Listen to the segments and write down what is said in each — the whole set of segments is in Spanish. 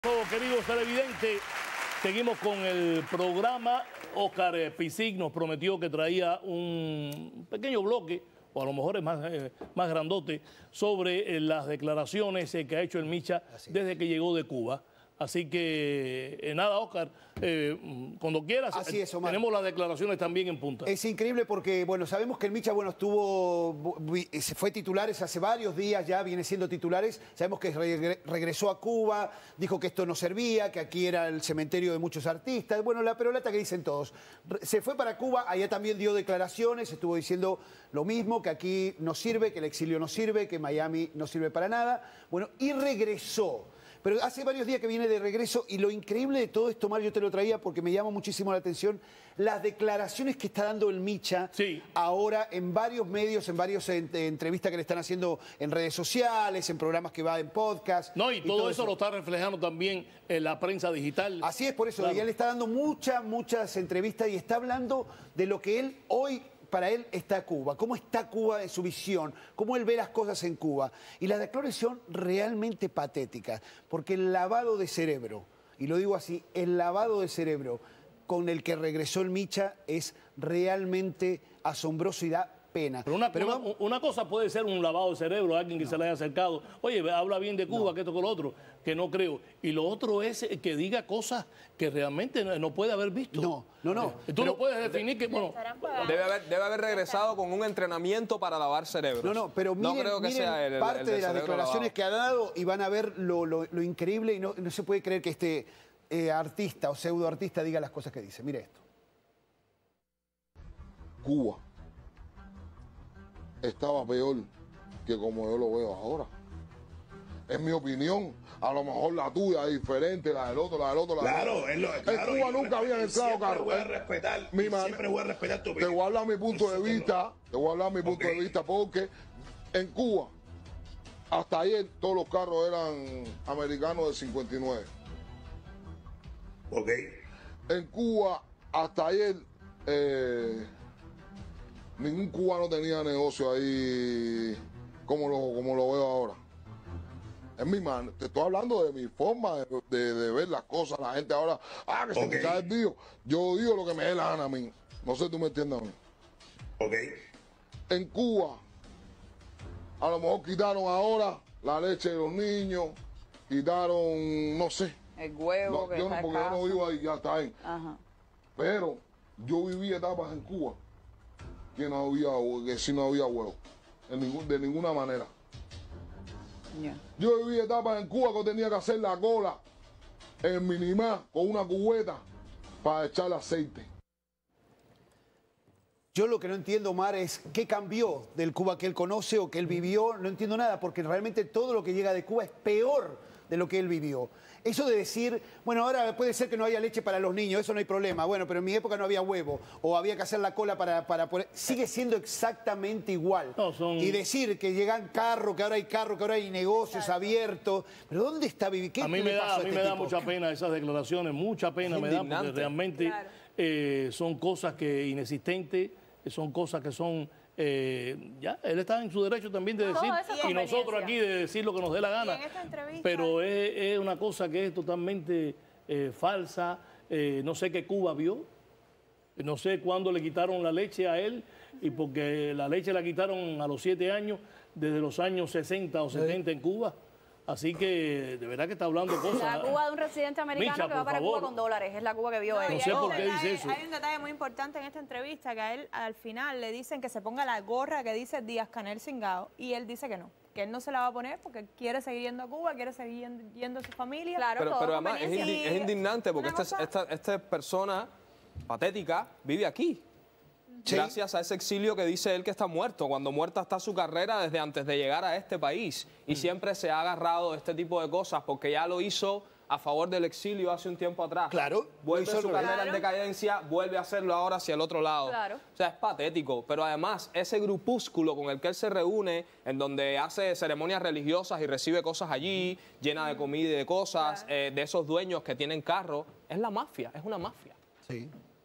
Queridos televidentes, seguimos con el programa. Oscar Pisic nos prometió que traía un pequeño bloque, o a lo mejor es más grandote, sobre las declaraciones que ha hecho el Micha desde que llegó de Cuba. Así que, nada, Oscar, cuando quieras, así es, Omar. Tenemos las declaraciones también en punta. Es increíble porque, bueno, sabemos que el Micha, bueno, fue titulares hace varios días ya, viene siendo titulares. Sabemos que regresó a Cuba, dijo que esto no servía, que aquí era el cementerio de muchos artistas. Bueno, la perolata que dicen todos. Se fue para Cuba, allá también dio declaraciones, estuvo diciendo lo mismo, que aquí no sirve, que el exilio no sirve, que Miami no sirve para nada. Bueno, y regresó. Pero hace varios días que viene de regreso y lo increíble de todo esto, Mar, yo te lo traía porque me llama muchísimo la atención las declaraciones que está dando el Micha ahora en varios medios, en varias entrevistas que le están haciendo en redes sociales, en programas que va en podcast. No, y todo eso lo está reflejando también en la prensa digital. Así es, por eso, claro. Y él está dando muchas entrevistas y está hablando de lo que él hoy... Para él está Cuba, cómo está Cuba en su visión, cómo él ve las cosas en Cuba. Y las declaraciones son realmente patéticas, porque el lavado de cerebro, y lo digo así, el lavado de cerebro con el que regresó el Micha es realmente asombroso y da pena. Pero una cosa puede ser un lavado de cerebro a alguien que se le haya acercado. Oye, habla bien de Cuba, que esto con lo otro, que no creo. Y lo otro es que diga cosas que realmente no puede haber visto. No. Tú no puedes definir que, bueno... Debe haber regresado con un entrenamiento para lavar cerebros. Pero miren, no creo que sea parte de las declaraciones que ha dado y van a ver lo increíble y no se puede creer que este artista o pseudoartista diga las cosas que dice. Mire esto. Cuba estaba peor que como yo lo veo ahora. Es mi opinión. A lo mejor la tuya es diferente, la del otro. Claro, en Cuba nunca habían entrado carros. Siempre voy a respetar tu opinión. Te voy a hablar mi punto de vista. Te voy a hablar mi punto de vista porque en Cuba, hasta ayer, todos los carros eran americanos de 59. Ok. En Cuba, hasta ayer, ningún cubano tenía negocio ahí como lo veo ahora. Es mi mano. Te estoy hablando de mi forma de ver las cosas. La gente ahora, que se me cae el Dios. Yo digo lo que me dé la gana a mí. No sé si tú me entiendes a mí. Ok. En Cuba, a lo mejor quitaron ahora la leche de los niños, quitaron, no sé. El huevo, porque yo no vivo ahí, ya está ahí. Ajá. Pero yo viví etapas en Cuba que si no había huevo, de ninguna manera. Yeah. Yo viví etapas en Cuba que tenía que hacer la cola en Minimá con una cubeta para echarle aceite. Yo lo que no entiendo, Omar, es qué cambió del Cuba que él conoce o que él vivió. No entiendo nada, porque realmente todo lo que llega de Cuba es peor de lo que él vivió. Eso de decir, bueno, ahora puede ser que no haya leche para los niños, eso no hay problema. Bueno, pero en mi época no había huevo, o había que hacer la cola para poner... Sigue siendo exactamente igual. Y decir que llegan carros, que ahora hay negocios abiertos. Pero ¿dónde está viviendo? A mí me da mucha pena esas declaraciones, mucha pena me da, porque realmente son cosas que inexistentes, son cosas que son... ya, él está en su derecho también de decir, y nosotros aquí de decir lo que nos dé la gana, pero es una cosa que es totalmente falsa. No sé qué Cuba vio, no sé cuándo le quitaron la leche a él, y porque la leche la quitaron a los 7 años, desde los años 60 o 70 en Cuba. Así que de verdad que está hablando cosas. La Cuba de un residente americano Micha, que va para Cuba con dólares, es la Cuba que vio él. No sé por qué dice eso. Hay un detalle muy importante en esta entrevista, que a él al final le dicen que se ponga la gorra que dice Díaz-Canel Cingado, y él dice que él no se la va a poner porque quiere seguir yendo a Cuba, quiere seguir yendo a su familia. Claro, pero además es indignante porque esta persona patética vive aquí. Sí. Gracias a ese exilio que dice él que está muerto, cuando muerta está su carrera desde antes de llegar a este país. Y siempre se ha agarrado de este tipo de cosas porque ya lo hizo a favor del exilio hace un tiempo atrás. Claro. Vuelve su carrera en decadencia, vuelve a hacerlo ahora hacia el otro lado. Claro. O sea, es patético. Pero además, ese grupúsculo con el que él se reúne, en donde hace ceremonias religiosas y recibe cosas allí, llena de comida y de cosas, de esos dueños que tienen carro, es la mafia, es una mafia. Sí.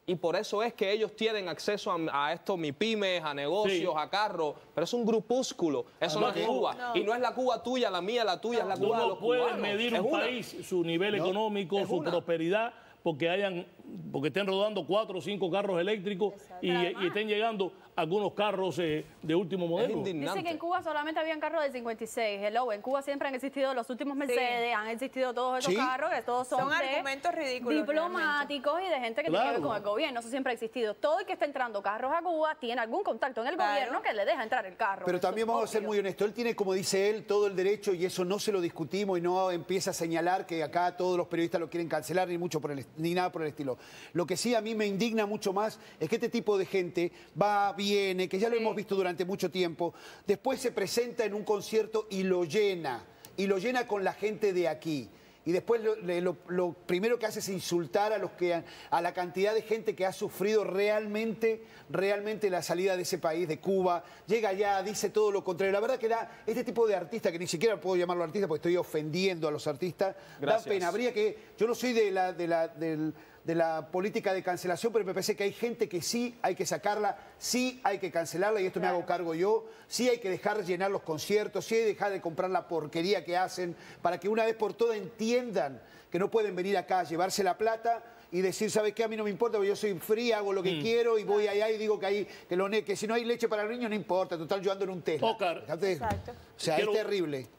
Y por eso es que ellos tienen acceso a esto, MIPYMES, a negocios, a carros, pero es un grupúsculo, eso no es Cuba. No. Y no es la Cuba tuya, la mía, la tuya, es la Cuba de los cubanos. No puede medir un país, su nivel económico, su prosperidad, porque estén rodando 4 o 5 carros eléctricos y estén llegando algunos carros de último modelo. Dice que en Cuba solamente habían carros del 56. Hello, en Cuba siempre han existido los últimos Mercedes, han existido todos esos carros, que todos son argumentos ridículos. Diplomáticos y de gente que tiene que ver con el gobierno. Eso siempre ha existido. Todo el que está entrando carros a Cuba tiene algún contacto en el gobierno que le deja entrar el carro. Pero también vamos a ser muy honestos. Él tiene, como dice él, todo el derecho y eso no se lo discutimos y no empieza a señalar que acá todos los periodistas lo quieren cancelar ni nada por el estilo. Lo que sí a mí me indigna mucho más es que este tipo de gente viene, que ya lo hemos visto durante mucho tiempo, después se presenta en un concierto y lo llena con la gente de aquí. Y después lo primero que hace es insultar a la cantidad de gente que ha sufrido realmente la salida de ese país, de Cuba. Llega allá, dice todo lo contrario. La verdad que este tipo de artista, que ni siquiera puedo llamarlo artista porque estoy ofendiendo a los artistas, da pena. Yo no soy de la política de cancelación, pero me parece que hay gente que sí hay que sacarla, sí hay que cancelarla, y esto me hago cargo yo, sí hay que dejar de llenar los conciertos, sí hay que dejar de comprar la porquería que hacen, para que una vez por todas entiendan que no pueden venir acá a llevarse la plata y decir, ¿sabes qué? A mí no me importa, porque yo soy fría, hago lo que quiero y voy allá y digo que si no hay leche para el niño no importa, total yo ando en un Tesla. Exacto. O sea, es terrible.